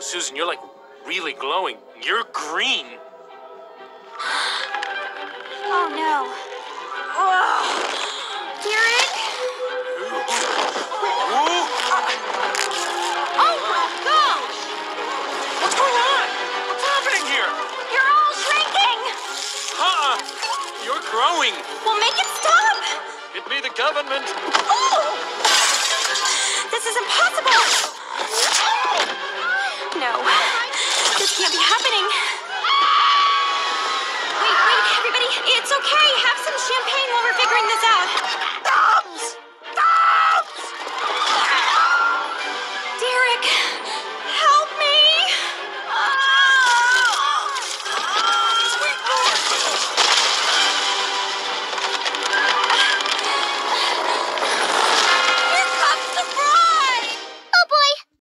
Susan, you're like really glowing. You're green. Oh no. Derek? Oh my gosh! What's going on? What's happening here? You're all shrinking! You're growing. Well, make it stop! It be the government. Oh! This is impossible! No. This can't be happening. Wait, everybody. It's okay. Have some champagne while we're figuring this out.